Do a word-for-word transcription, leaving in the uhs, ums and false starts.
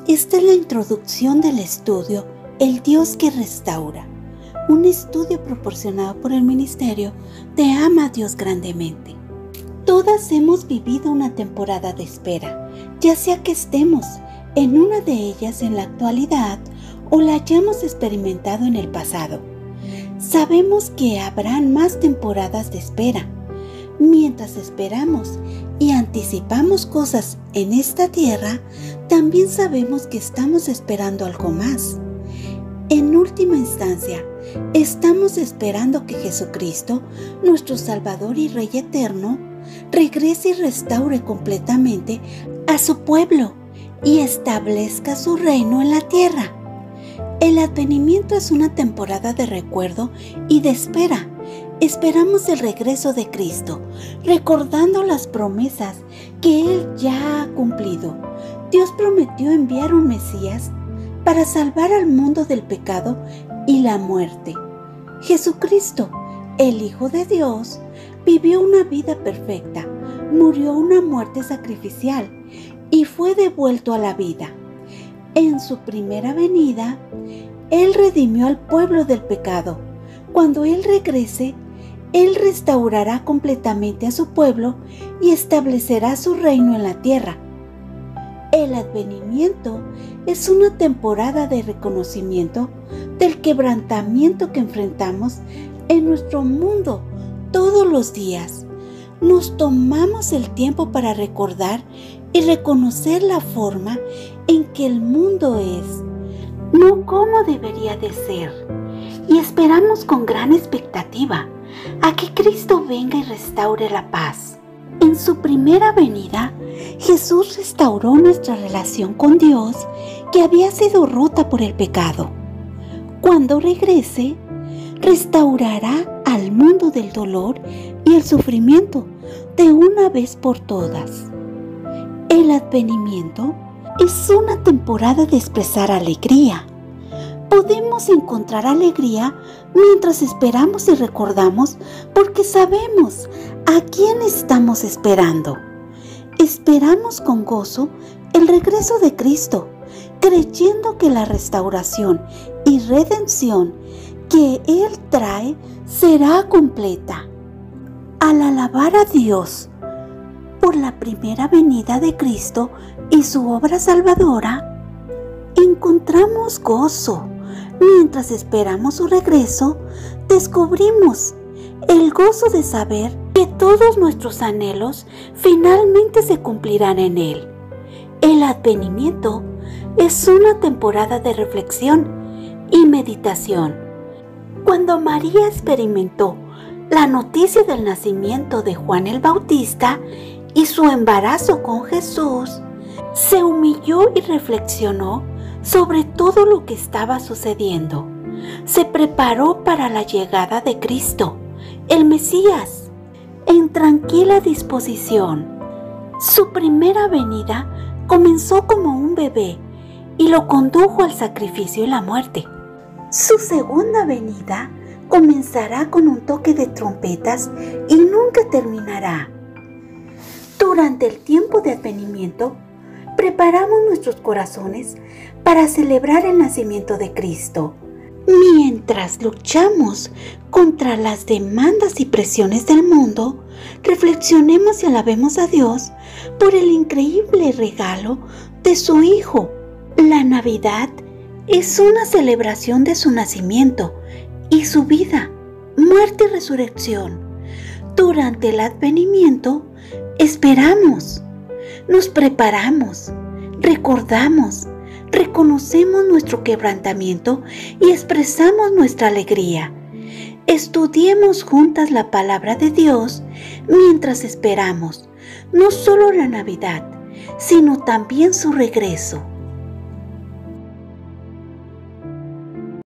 Esta es la introducción del estudio El Dios que restaura, un estudio proporcionado por el Ministerio de Ama a Dios Grandemente. Todas hemos vivido una temporada de espera, ya sea que estemos en una de ellas en la actualidad o la hayamos experimentado en el pasado. Sabemos que habrán más temporadas de espera. Mientras esperamos y anticipamos cosas en esta tierra, también sabemos que estamos esperando algo más. En última instancia, estamos esperando que Jesucristo, nuestro Salvador y Rey eterno, regrese y restaure completamente a su pueblo y establezca su reino en la tierra. El advenimiento es una temporada de recuerdo y de espera. Esperamos el regreso de Cristo, recordando las promesas que Él ya ha cumplido. Dios prometió enviar un Mesías para salvar al mundo del pecado y la muerte. Jesucristo, el Hijo de Dios, vivió una vida perfecta, murió una muerte sacrificial y fue devuelto a la vida. En su primera venida, Él redimió al pueblo del pecado. Cuando Él regrese, Él restaurará completamente a su pueblo y establecerá su reino en la tierra. El advenimiento es una temporada de reconocimiento del quebrantamiento que enfrentamos en nuestro mundo todos los días. Nos tomamos el tiempo para recordar y reconocer la forma en que el mundo es, no como debería de ser, y esperamos con gran expectativa a que Cristo venga y restaure la paz. En su primera venida, Jesús restauró nuestra relación con Dios que había sido rota por el pecado. Cuando regrese, restaurará al mundo del dolor y el sufrimiento de una vez por todas. El advenimiento es una temporada de expresar alegría. Podemos encontrar alegría mientras esperamos y recordamos porque sabemos a quién estamos esperando. Esperamos con gozo el regreso de Cristo, creyendo que la restauración y redención que Él trae será completa. Al alabar a Dios por la primera venida de Cristo y su obra salvadora, encontramos gozo. Mientras esperamos su regreso, descubrimos el gozo de saber que todos nuestros anhelos finalmente se cumplirán en Él. El advenimiento es una temporada de reflexión y meditación. Cuando María experimentó la noticia del nacimiento de Juan el Bautista y su embarazo con Jesús, se humilló y reflexionó sobre todo lo que estaba sucediendo. Se preparó para la llegada de Cristo, el Mesías, en tranquila disposición. Su primera venida comenzó como un bebé y lo condujo al sacrificio y la muerte. Su segunda venida comenzará con un toque de trompetas y nunca terminará. Durante el tiempo de advenimiento, preparamos nuestros corazones para celebrar el nacimiento de Cristo. Mientras luchamos contra las demandas y presiones del mundo, reflexionemos y alabemos a Dios por el increíble regalo de su Hijo. La Navidad es una celebración de su nacimiento y su vida, muerte y resurrección. Durante el advenimiento, esperamos, nos preparamos, recordamos, reconocemos nuestro quebrantamiento y expresamos nuestra alegría. Estudiemos juntas la palabra de Dios mientras esperamos, no solo la Navidad, sino también su regreso.